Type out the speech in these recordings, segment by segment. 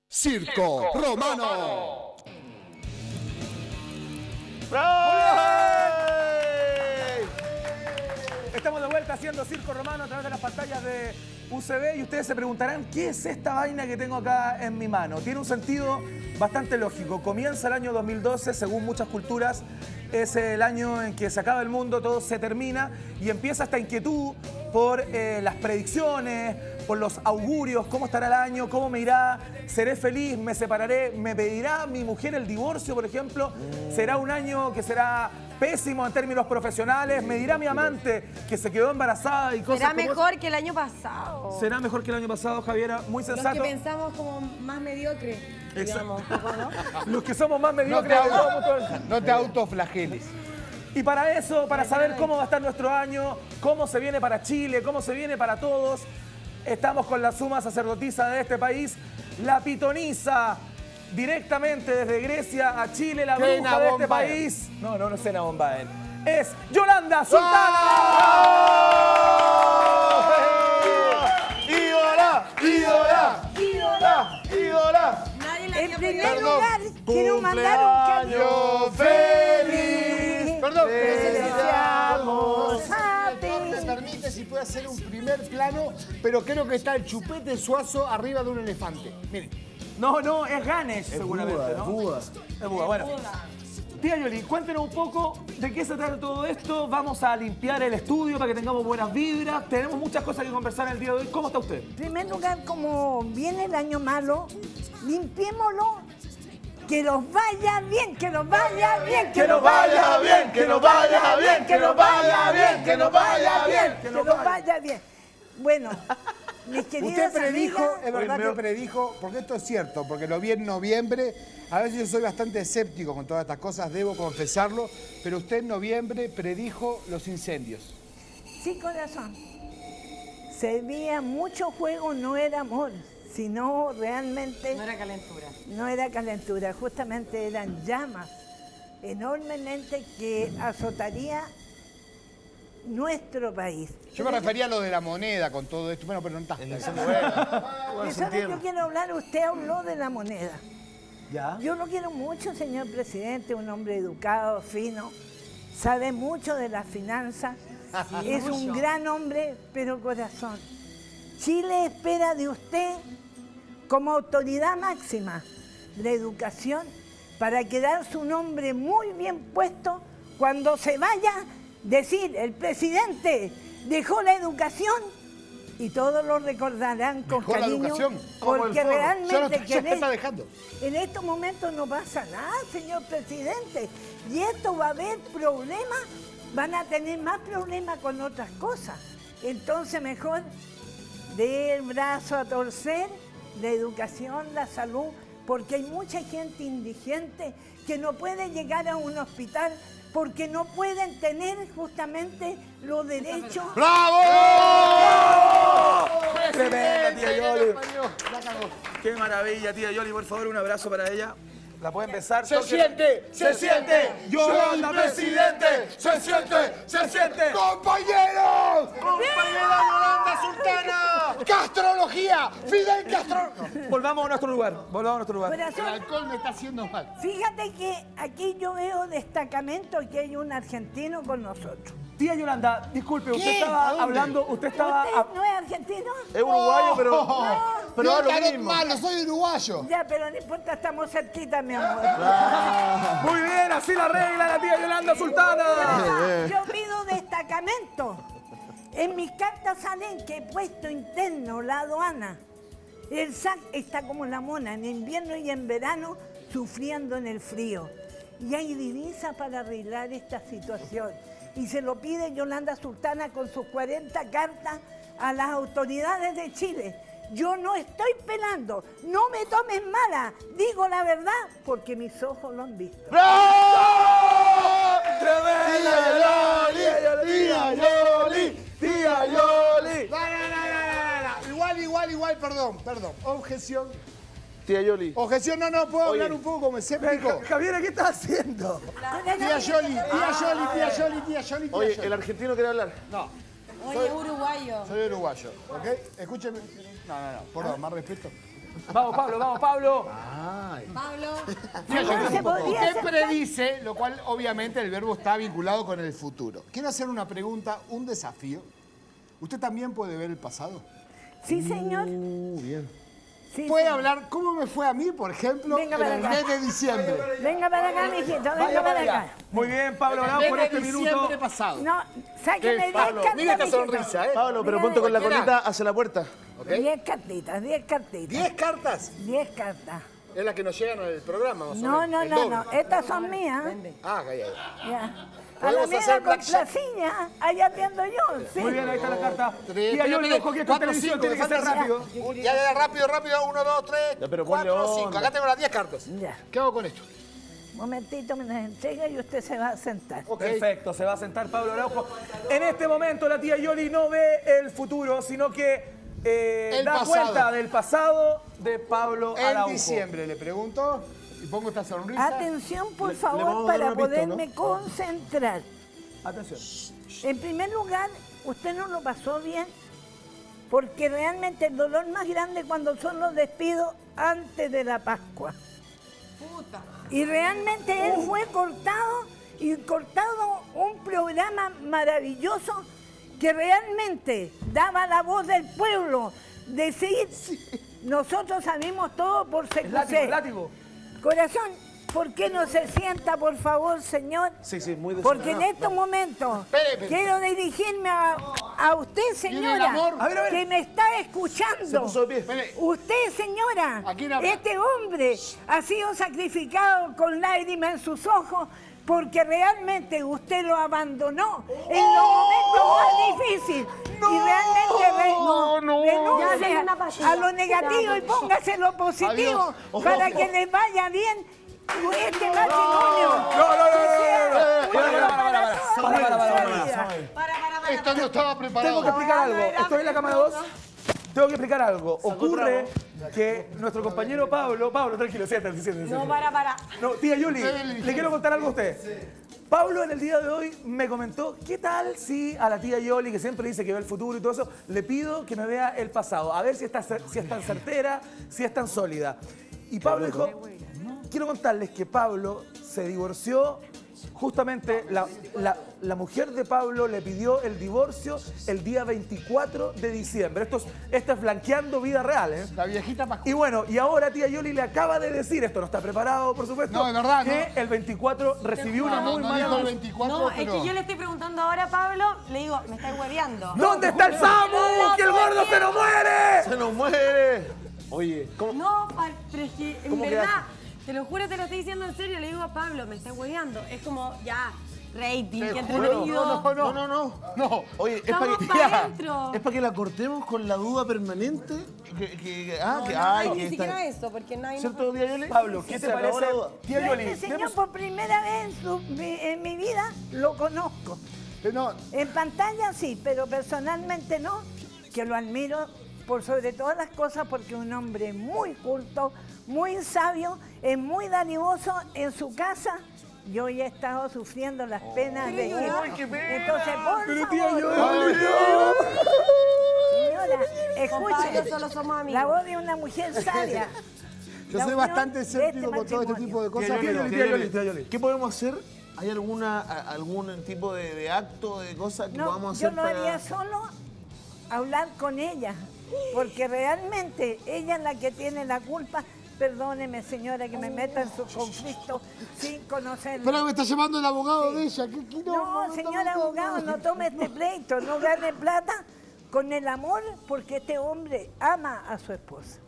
Circo Romano. Estamos de vuelta haciendo Circo Romano a través de las pantallas de UCB y ustedes se preguntarán ¿qué es esta vaina que tengo acá en mi mano? Tiene un sentido bastante lógico. Comienza el año 2012, según muchas culturas, es el año en que se acaba el mundo, todo se termina y empieza esta inquietud por las predicciones, por los augurios, cómo estará el año, cómo me irá, seré feliz, me separaré, me pedirá mi mujer el divorcio, por ejemplo, será un año que será pésimo en términos profesionales, me dirá mi amante que se quedó embarazada y cosas Será como mejor que el año pasado. Será mejor que el año pasado, Javiera, muy sensato. Los que pensamos como más mediocres, digamos, un poco, ¿no? Los que somos más mediocres. No te autoflageles. Y para eso, para saber cómo va a estar nuestro año, cómo se viene para Chile, cómo se viene para todos, estamos con la suma sacerdotisa de este país, la pitonisa, directamente desde Grecia a Chile, la bruja de este país. No es Cena Bombaen. Es Yolanda Sultana. ¡Ídola! ¡Ídola! ¡Ídola! ¡Ídola! Nadie la En vio primer pelear. lugar, quiero mandar un cariño feliz. Perdón. deseamos a ¿Me ti. permite si puede hacer un primer plano? Pero creo que está el chupete suazo arriba de un elefante. Miren. No, es Ganesh seguramente, ¿no? Buda. Es Buda, bueno. Tía Yoli, cuéntenos un poco de qué se trata todo esto. Vamos a limpiar el estudio para que tengamos buenas vibras. Tenemos muchas cosas que conversar el día de hoy. ¿Cómo está usted? En primer lugar, como viene el año malo, limpiémoslo. Que nos vaya bien, que nos vaya bien, Que nos vaya bien, que nos vaya bien, que nos vaya bien, que nos vaya bien, que nos vaya bien. Bueno, mis queridas Usted predijo, amigas, es verdad Oye, que predijo, porque esto es cierto, porque lo vi en noviembre. A veces yo soy bastante escéptico con todas estas cosas, debo confesarlo, pero usted en noviembre predijo los incendios. sí, corazón. Se veía mucho juego, no era amor, sino realmente No era calentura. no era calentura, justamente eran llamas enormemente que azotaría nuestro país. Yo me refería a lo de la moneda con todo esto, bueno, pero no está. ¿Y sabe? Yo quiero hablar, usted habló de la moneda. ¿Ya? Yo lo quiero mucho, señor presidente, un hombre educado, fino, sabe mucho de las finanzas, es un gran hombre, pero corazón. Chile espera de usted como autoridad máxima la educación para quedar su nombre muy bien puesto cuando se vaya, decir, el presidente dejó la educación y todos lo recordarán con Dejó la cariño educación. porque realmente Ya me está dejando. en estos momentos no pasa nada, señor presidente, y esto va a haber problemas, van a tener más problemas con otras cosas. Entonces mejor dé el brazo a torcer, la educación, la salud, porque hay mucha gente indigente que no puede llegar a un hospital porque no pueden tener justamente los derechos. ¡Bravo! Tremenda, tía Yoli. La cagó. Qué maravilla, tía Yoli. Por favor, un abrazo para ella. ¿La pueden besar? Se siente, Yolanda, presidente. Se siente. ¡Compañeros! ¡Compañera Yolanda Sultana! ¡Castrología! ¡Fidel Castro! Volvamos a nuestro lugar. El Corazón, alcohol me está haciendo mal. fíjate que aquí yo veo destacamento que hay un argentino con nosotros. Tía Yolanda, disculpe, usted ¿Qué? estaba ¿A dónde? hablando, usted estaba... ¿Usted no es argentino? Es uruguayo, pero No, es lo claro, mismo. malo, soy uruguayo. Ya, pero no importa, estamos cerquita, mi amor. Muy bien, así la regla la tía Yolanda Sultana. Yo pido destacamento. En mis cartas salen que he puesto interno la aduana. El SAC está como la mona, en invierno y en verano, sufriendo en el frío. Y hay divisas para arreglar esta situación. Y se lo pide Yolanda Sultana con sus 40 cartas a las autoridades de Chile. Yo no estoy pelando, no me tomes mala, digo la verdad, porque mis ojos lo han visto. ¡Bravo! ¡Tremenda Yoli! ¡Tía Yoli! Igual, perdón. Objeción. Tía Yoli. Objeción, no, puedo Oye. hablar un poco como escéptico. Javier, ¿qué estás haciendo? Tía Yoli. Oye, el argentino quiere hablar. No, Oye, uruguayo. soy uruguayo, ¿ok? Escúcheme. No, perdón, más respeto. Vamos, Pablo, vamos, Pablo. Pablo. Usted predice, lo cual obviamente el verbo está vinculado con el futuro. Quiero hacer una pregunta, un desafío. ¿Usted también puede ver el pasado? Sí, señor. Bien. Sí, ¿Puede señor. hablar cómo me fue a mí, por ejemplo, Venga en para el acá. mes de diciembre? Venga para acá, mijito, Vaya venga para acá. Muy bien, Pablo, En el bravo mes por de este minuto. diciembre pasado. No, sáquenme 10 Pablo, cartas, Mira esta mijito. sonrisa, ¿eh? Pablo, pero Mira, ponte con la cualquiera. colita hacia la puerta. 10 cartitas, 10 cartitas. 10 cartas. 10 cartas. Es la que nos llegan al programa, más o No, menos. no, el no, doble. no. Estas son mías. Ah, calla. Ya. A la Podemos mía hacer con blackjack. placiña, allá atiendo yo. Sí. Muy bien, ahí está la carta. Tres, Tía Yoli, mire, ojo que esto es 4, televisión, 5, tiene que ser rápido. Ya, rápido, rápido. 1, 2, 3, Ya, pero ponle 4, 5. onda. Acá tengo las 10 cartas. Ya. ¿Qué hago con esto? Momentito, me las entrega y usted se va a sentar. Ok. Perfecto, se va a sentar Pablo Araujo. En este momento la tía Yoli no ve el futuro, sino que da pasado. cuenta del pasado de Pablo En Araujo. diciembre le pregunto y pongo esta sonrisa. Atención, por Le favor, vamos a dar para una pista, poderme concentrar. Atención. En primer lugar, usted no lo pasó bien, porque realmente el dolor más grande cuando son los despidos antes de la Pascua. Puta. Y realmente él fue cortado y cortado un programa maravilloso que realmente daba la voz del pueblo, decir, nosotros sabemos todo por El látigo, el CQC. látigo. Corazón, ¿por qué no se sienta, por favor, señor? Sí, sí, muy Porque en desordenado. estos momentos Espere. quiero dirigirme a usted, ¿Viene el señora, amor? A ver. que me está Se escuchando. puso de pie. Espere. Usted, señora, ¿A quién habla? este hombre ha sido sacrificado con lágrimas en sus ojos porque realmente usted lo abandonó en los momentos más difíciles. Y realmente renuncie Ya, una pasilla. a lo negativo y póngase lo positivo Adiós. para que le vaya bien este matrimonio. Para. Esto no estaba preparado. Tengo que explicar algo. Estoy en la cámara 2. Tengo que explicar algo. Ocurre que nuestro compañero Pablo, tranquilo, siéntate. No, para. No, tía Yuli, le quiero contar algo a usted. Pablo en el día de hoy me comentó, ¿qué tal si a la tía Yoli, que siempre dice que ve el futuro y todo eso, le pido que me vea el pasado, a ver si es tan certera, si es tan sólida? Y Pablo dijo, quiero contarles que Pablo se divorció, justamente la mujer de Pablo le pidió el divorcio el día 24 de diciembre. Esto es blanqueando vida real, ¿eh? La viejita Pascua. Y bueno, y ahora tía Yoli le acaba de decir, esto no está preparado, por supuesto, No, de verdad, que no. el 24 recibió una muy no mala dijo el noticia. 24, No, es pero... que yo le estoy preguntando ahora a Pablo, le digo, me estáis hueveando. ¿Dónde está el Samu? ¡Que el gordo se nos muere! ¡Se nos muere! Oye, ¿cómo? No, pero es que en ¿Cómo verdad, quedaste? te lo juro, te lo estoy diciendo en serio, le digo a Pablo, me estáis hueveando. Es como, ya, rating, Te que juro, entretenido. No. Oye, Estamos pa' dentro. es para que la cortemos con la duda permanente. Ni siquiera eso, porque nadie nos... ¿Cierto, tía Yoli? Pablo, ¿qué te Se acabó parece? la duda. Tía Yo Yoli, este señor demos- por primera vez en mi vida lo conozco. No, En pantalla sí, pero personalmente no, que lo admiro por sobre todas las cosas porque es un hombre muy culto, muy sabio, es muy dadivoso en su casa. Yo ya he estado sufriendo las penas de ir. Entonces, por Pero tía favor, Yoli, señora, Con Pablo escuche, solo somos amigos. la voz de una mujer sabia. yo La soy unión bastante de escéptico con todo este matrimonio. tipo de cosas. Tía pero- Yoli, tía Yoli, tía Yoli. ¿Qué podemos hacer? ¿Hay algún tipo de acto, de cosa que No, podamos yo hacer lo para...? haría solo hablar con ella, porque realmente ella es la que tiene la culpa. Perdóneme, señora, que me meta en su conflicto sin conocerla. Pero me está llamando el abogado de ella. ¿Qué No, señor abogado, no tome este pleito, no gane plata con el amor, porque este hombre ama a su esposa.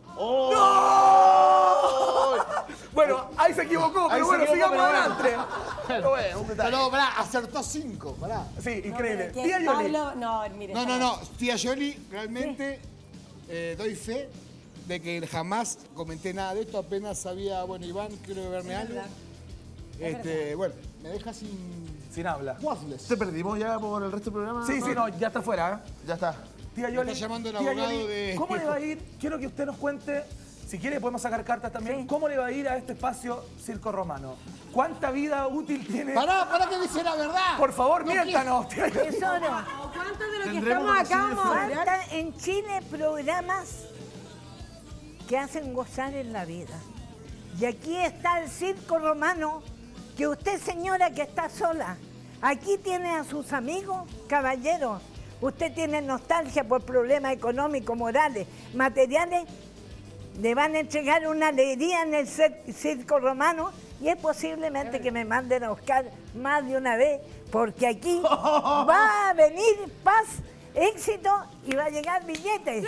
Bueno, ahí se equivocó, pero bueno, sigamos adelante. Pero bueno, un detalle. Pero, pará, acertó 5, pará. Sí, increíble. Que Tía Yoli, Pablo, no, mire. No, tía Yoli, realmente doy fe de que jamás comenté nada de esto, apenas sabía, bueno, Iván, quiero verme algo. Bueno, me deja sin habla. Waffles. ¿Te perdimos ya por el resto del programa? Sí, sí, no, ya está fuera, ¿eh? Ya está. Tía Yoli, está llamando el tía abogado Yoli, de- ¿cómo le va a ir? Quiero que usted nos cuente, si quiere podemos sacar cartas también, Sí. ¿cómo le va a ir a este espacio Circo Romano? ¿Cuánta vida útil tiene? Pará que dice la verdad. Por favor, miéntanos, tía Yoli. Tesoro, ¿Cuántos de los que Tendremos estamos que acá recibir vamos a hablar? ¿cuántas en Chile programas que hacen gozar en la vida. Y aquí está el circo romano, que usted, señora, que está sola, aquí tiene a sus amigos, caballeros. Usted tiene nostalgia por problemas económicos, morales, materiales. Le van a entregar una alegría en el circo romano y es posiblemente que me manden a buscar más de una vez, porque aquí va a venir paz, éxito y va a llegar billetes.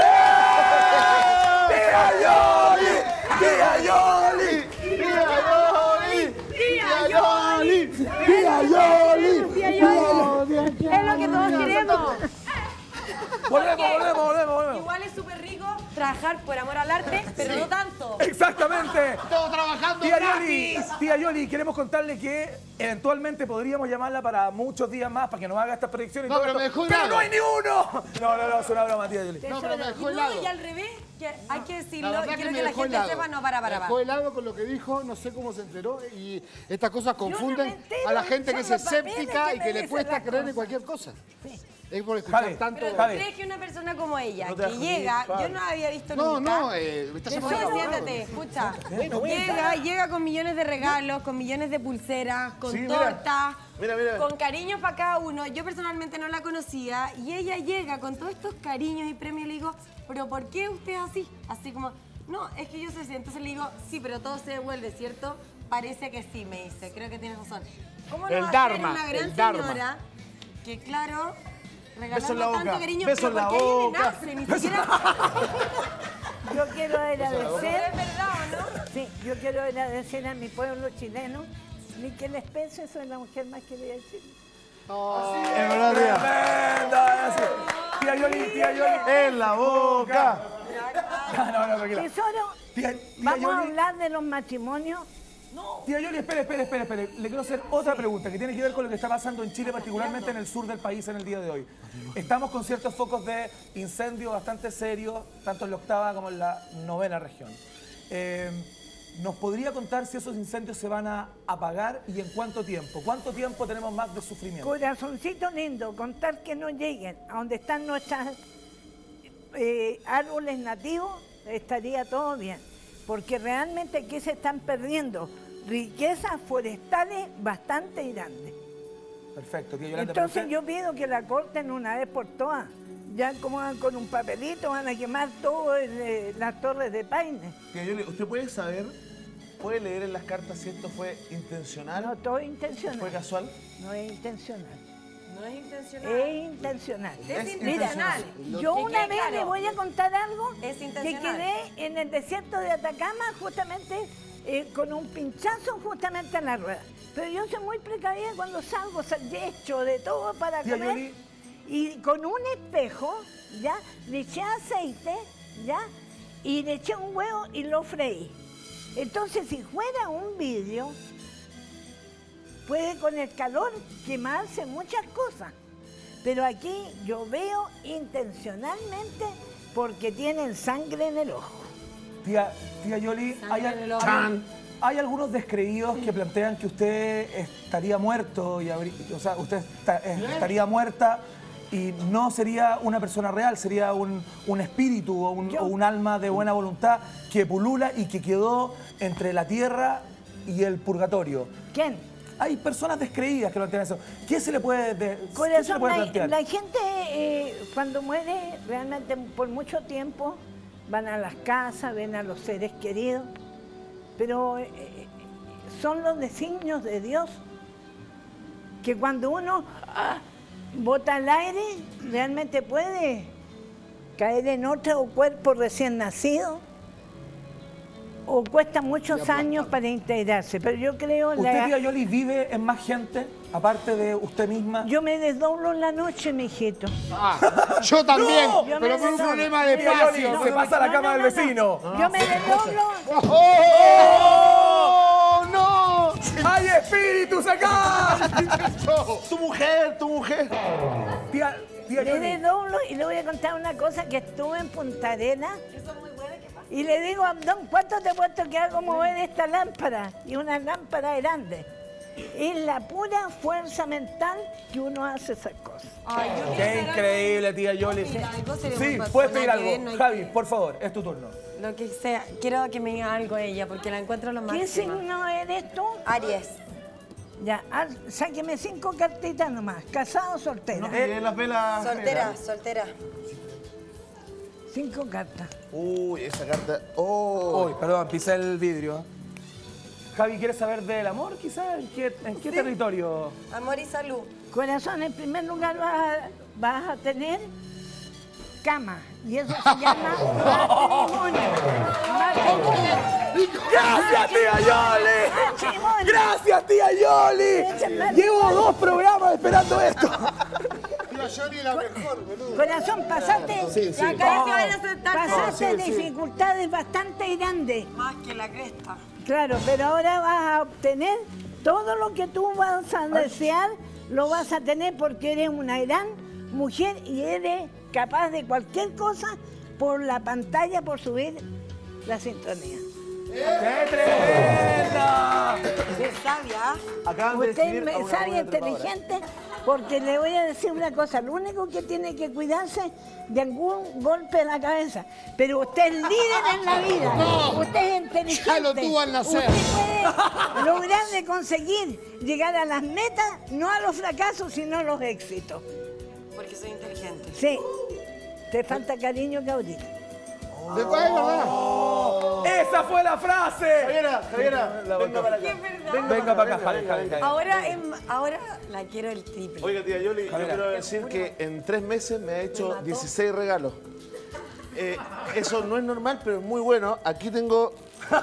¡Tía Yoli! ¡Tía Yoli! ¡Tía Yoli! ¡Tía Yoli! ¡Tía Yoli! Es lo que todos queremos. Volvemos. Igual es súper rico trabajar por amor al arte, pero no tanto. Exactamente. ¡Estamos trabajando Tía Yoli, queremos contarle que eventualmente podríamos llamarla para muchos días más para que nos haga estas predicciones. No, y todo pero me esto. dejó ¡Pero helado. no hay ni uno! No, es una broma, tía Yoli. No, pero me dejó helado. No, y al revés, que hay que La decirlo, verdad y que quiero me que la dejó gente helado. sepa, no, Me para. dejó helado con lo que dijo, no sé cómo se enteró y estas cosas confunden me entero, a la gente que es son los papeles escéptica que y me que le dicen cuesta las creer en cosas. cualquier cosa. Es por escuchar Javi, tanto. Pero Javi. ¿tú crees que una persona como ella, No te que vas a llega, joder, yo no la había visto No, nunca? no, me estás Oye, llamando. siéntate, escucha. Llega con millones de regalos, con millones de pulseras, con Sí, mira. tortas, Mira. con cariños para cada uno. Yo personalmente no la conocía y ella llega con todos estos cariños y premios y le digo, ¿pero por qué usted es así? Así como, no, es que yo soy así. Entonces le digo, sí, pero todo se devuelve, ¿cierto? Parece que sí, me dice. Creo que tienes razón. ¿Cómo no El va a Dharma, ser una gran el Dharma. señora que, claro, Beso en la regalando tanto boca, cariño, beso pero en la porque a ella le boca. nace, ni siquiera... Yo quiero ¿Es agradecer, verdad o no? sí, yo quiero agradecer a mi pueblo chileno, ni que les pese, soy la mujer más querida de Chile. Es verdad, tía. Tremenda, así. Tía Yoli. En la boca. No, tranquila. Tesoro, Tía vamos a Yoli. hablar de los matrimonios. Tía Yoli, espere. Le quiero hacer otra pregunta que tiene que ver con lo que está pasando en Chile, particularmente en el sur del país en el día de hoy. Estamos con ciertos focos de incendio bastante serios, tanto en la 8ª como en la 9ª región. ¿Nos podría contar si esos incendios se van a apagar y en cuánto tiempo? ¿Cuánto tiempo tenemos más de sufrimiento? Corazoncito lindo, contar que no lleguen a donde están nuestros árboles nativos, estaría todo bien. Porque realmente aquí se están perdiendo riquezas forestales bastante grandes. Perfecto, tía Yolanda. Entonces yo pido que la corten una vez por todas. Ya como van con un papelito, van a quemar todas las torres de Paine. Tía Yoli, ¿usted puede saber, puede leer en las cartas si esto fue intencional? No, todo intencional. ¿Fue casual? No es intencional. No es intencional. Es intencional. Es Mira, intencional. yo Que una quede vez claro. le voy a contar algo Es que intencional. quedé en el desierto de Atacama justamente con un pinchazo justamente en la rueda. Pero yo soy muy precavida cuando salgo, he hecho de todo para Tía comer. Yoli. Y con un espejo, ya, le eché aceite, ya, y le eché un huevo y lo freí. Entonces, si fuera un vidrio, puede con el calor quemarse muchas cosas. Pero aquí yo veo intencionalmente porque tienen sangre en el ojo. Tía Yoli, hay algunos descreídos que plantean que usted estaría muerto, o sea, usted estaría muerta y no sería una persona real, sería un espíritu o un alma de buena voluntad que pulula y que quedó entre la tierra y el purgatorio. ¿Quién? Hay personas descreídas que plantean eso. ¿Qué se le puede Corazón, plantear? la gente cuando muere realmente por mucho tiempo van a las casas, ven a los seres queridos, pero son los designios de Dios que cuando uno bota el aire realmente puede caer en otro cuerpo recién nacido o cuesta muchos años para integrarse, pero yo creo... ¿Usted, tía Yoli, vive en más gente, aparte de usted misma? Yo me desdoblo en la noche, mijito. Yo también, ¡No! Yo pero me por un desdoblo. problema de Tía Yoli, espacio. se pasa a la cama del vecino. Yo me desdoblo... ¡Oh, no! ¡Hay espíritus acá! Tu mujer. Tía Le Yoli. desdoblo y le voy a contar una cosa que estuve en Punta Arenas y le digo a Abdón, ¿cuánto te he puesto que hago mover esta lámpara? Y una lámpara grande. Es la pura fuerza mental que uno hace esas cosas. Ay, yo quiero Qué hacer algo. increíble, tía Yoli. Mira, algo sería Sí, muy puedes pedir personal, que algo. no hay Javi, que- por favor, es tu turno. Lo que sea. Quiero que me diga algo ella, porque la encuentro lo máximo. ¿Qué signo eres tú? Aries. Ya, sáqueme 5 cartitas nomás. ¿Casado o soltera? Las velas. Soltera, soltera. 5 cartas. Uy, esa carta. Oh. Uy, perdón, pisé el vidrio. Javi, ¿quieres saber del amor quizás? ¿En qué territorio? Amor y salud. Corazón, en primer lugar vas a tener cama. Y eso se llama matrimonio. ¡Gracias, tía Yoli! Matrimonio. ¡Gracias, tía Yoli! Llevo 2 programas esperando esto. Tía Yoli la mejor, boludo. Corazón, pasaste, Acá se van a aceptar pasaste dificultades bastante grandes. más que la cresta. Claro, pero ahora vas a obtener todo lo que tú vas a desear, lo vas a tener porque eres una gran mujer y eres capaz de cualquier cosa por la pantalla, por subir la sintonía. ¡Qué tremenda! ¡Qué sabia! Acaban de Usted describir a es una sabia, buena trepadora. inteligente, porque le voy a decir una cosa, lo único que tiene que cuidarse de algún golpe en la cabeza, pero usted es líder en la vida, usted es inteligente. Ya lo tuvo al nacer. Usted puede lograr de conseguir llegar a las metas, no a los fracasos, sino a los éxitos. Porque soy inteligente. Sí, te falta cariño, Caudita. Después es verdad. ¡Esa fue la frase! Javiera, venga para acá. Venga para acá, Javi. Ahora la quiero el triple. Oiga, tía Yoli, yo Javiera. quiero decir que en 3 meses me ha hecho 16 regalos. Eso no es normal, pero es muy bueno. Aquí tengo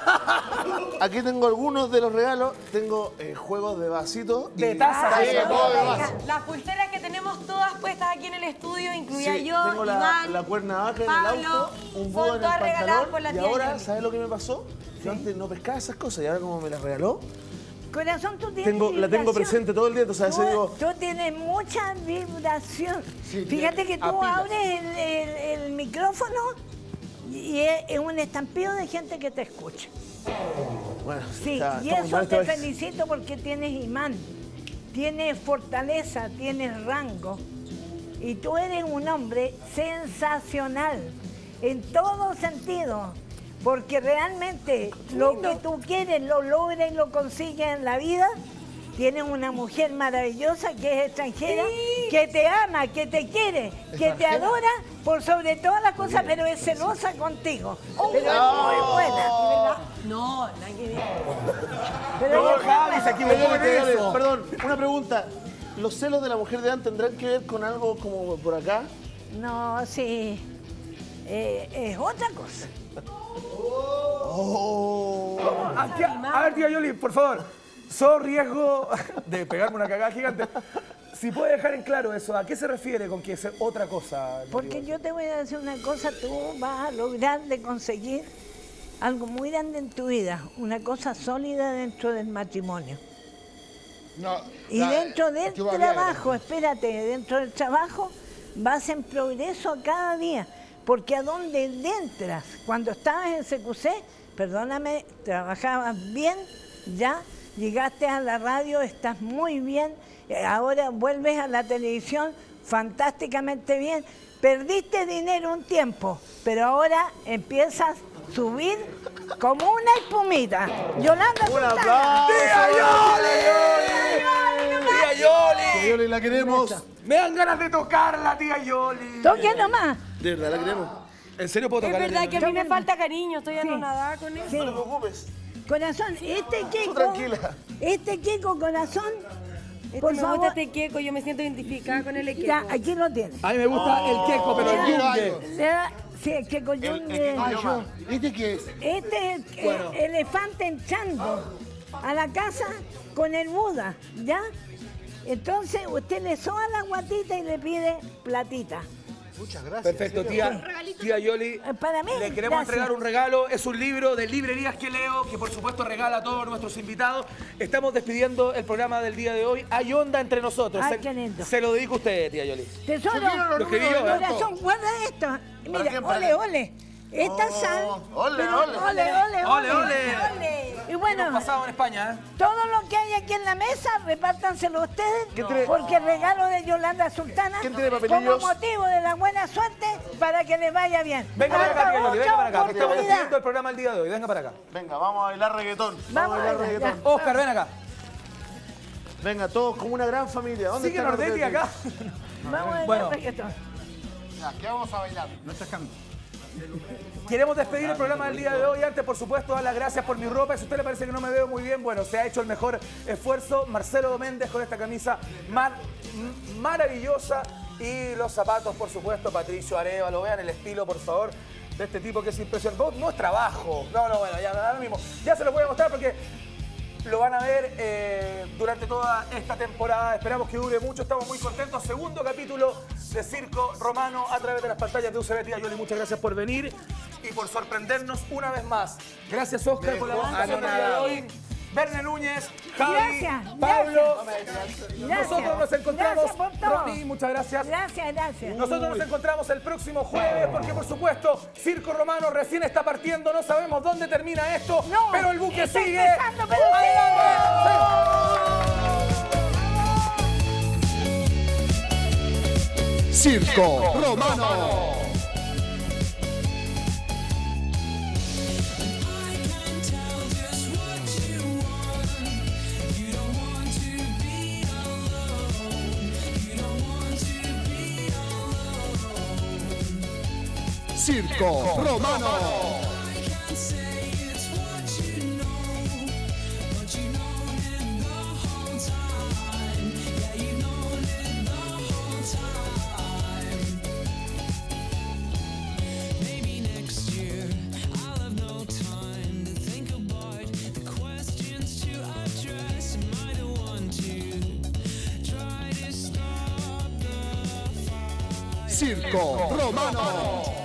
algunos de los regalos. Tengo juegos de vasitos. De tazas. Sí, vos de vaso. Las pulseras que tenemos todas puestas aquí en el estudio, incluida Sí, yo, tengo Iván, la cuerna baja en el Pablo, auto, un son búho en el todas regaladas pantalón. por la Y tía ahora, Yoli. ¿sabes lo que me pasó? Yo antes no pescaba esas cosas y ahora como me las regaló, Corazón, tú tienes la tengo vibración. presente todo el día. Entonces a veces digo, Tú tienes mucha vibración. Sí, Fíjate que tú a pilas. abres el micrófono y es un estampillo de gente que te escucha. bueno, Sí, está y muy eso mal esta te vez. felicito porque tienes imán, tienes fortaleza, tienes rango. Y tú eres un hombre sensacional en todo sentido. Porque realmente lo que tú quieres lo logras y lo consigues en la vida. Tienes una mujer maravillosa que es extranjera, que te ama, que te quiere, que te adora por sobre todas las cosas, pero es celosa contigo. Pero es muy buena. No, la que Pero No, ella es Javi, buena. se equivocó en Javiera, eso. Perdón, una pregunta. ¿Los celos de la mujer de antes tendrán que ver con algo como por acá? No, sí. Es otra cosa. A ver, tía Yoli, por favor. So riesgo de pegarme una cagada gigante. Si puede dejar en claro eso, ¿a qué se refiere con que es otra cosa? Porque yo te voy a decir una cosa, tú vas a lograr de conseguir algo muy grande en tu vida, una cosa sólida dentro del matrimonio. No, Y dentro del que va bien. trabajo, espérate, dentro del trabajo vas en progreso cada día. Porque a donde entras, cuando estabas en CQC, perdóname, trabajabas bien, ya llegaste a la radio, estás muy bien, ahora vuelves a la televisión fantásticamente bien. Perdiste dinero un tiempo, pero ahora empiezas a subir como una espumita. Yolanda ¡Un Sultana. aplauso! ¡Tía Yoli! ¡Tía Yoli! Tía Yoli, la queremos. Me dan ganas de tocarla, tía Yoli. Toque nomás. De verdad, la queremos. ¿En serio puedo Es tocarla? verdad que a mí me falta cariño, estoy anonadada con eso. Sí. No te preocupes. Corazón, este Kiko, tranquila. este Kiko, corazón, por me favor, gusta este queco, yo me siento identificada con el equipo. ya, aquí lo tienes. A mí me gusta el queco, pero el yunque. Le da- Sí, el Kiko Yungue. ¿Viste qué es? Este es el elefante entrando a la casa con el Buda, ¿ya? Entonces usted le soba la guatita y le pide platita. Muchas gracias. Perfecto, tía Yoli. Para mí, Le queremos gracias. entregar un regalo. Es un libro de librerías que leo, que por supuesto regala a todos nuestros invitados. Estamos despidiendo el programa del día de hoy. Hay onda entre nosotros. Ay, qué lindo. Se lo dedico a usted, tía Yoli. Tesoro, Yo quiero los Lo escribí números yo, de corazón, guarda esto. Mira, quién? Para ole, ole. Esta sal. ole, pero- ole. ole, ole, Ole, ole. Y bueno, hemos pasado en España, ¿eh? Todo lo que hay aquí en la mesa, repártanselo ustedes, porque el regalo de Yolanda Sultana, ¿Quién tiene papelillos? como motivo de la buena suerte, para que les vaya bien. Venga para acá, Miguel Loli, venga para acá, que estamos oportunidad. despidiendo el programa el día de hoy. Venga para acá. Venga, vamos a bailar reggaetón. Vamos a bailar bailar, reggaetón. Oscar, ven acá. Venga, todos como una gran familia. ¿Dónde ¿Sigue está Nordetti acá? Vamos a Bueno. bailar reggaetón. Ya, ¿qué vamos a bailar? No estás Queremos despedir el programa del día de hoy. Antes, por supuesto, dar las gracias por mi ropa. Si a usted le parece que no me veo muy bien, bueno, se ha hecho el mejor esfuerzo. Marcelo Doméndez con esta camisa maravillosa. Y los zapatos, por supuesto, Patricio Arévalo. Vean el estilo, por favor, de este tipo que es impresionante. No es trabajo. No, bueno, ya ahora mismo. Ya se lo voy a mostrar porque lo van a ver durante toda esta temporada. Esperamos que dure mucho. Estamos muy contentos. Segundo capítulo de Circo Romano a través de las pantallas de UCB. Tía Yoli, muchas gracias por venir y por sorprendernos una vez más. Gracias, Oscar, por la banda del día de hoy. Verne Núñez, Javi, Gracias, Pablo. Gracias. Nosotros nos encontramos. Gracias por todo. Ronnie, muchas gracias. Gracias. Nosotros nos encontramos el próximo jueves porque, por supuesto, Circo Romano recién está partiendo. No sabemos dónde termina esto, No, pero el buque está sigue. empezando, pero Circo Romano. Circo Romano. Circo Romano.